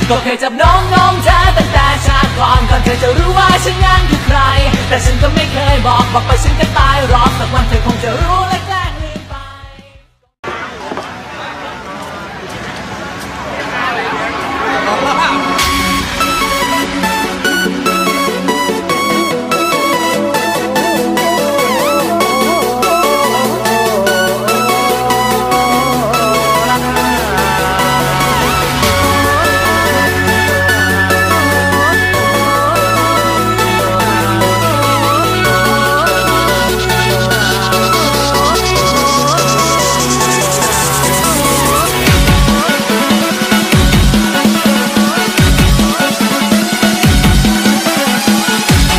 ก็เคยจับน้องเธอตั้งแต่ชาติก่อนเธอจะรู้ว่าฉันนั้นคือใครแต่ฉันก็ไม่เคยบอกไปฉันก็ตายรอสักวันเธอคงจะรู้และแกล้งลืมไป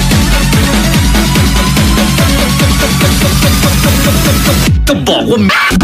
ก็บอกว่า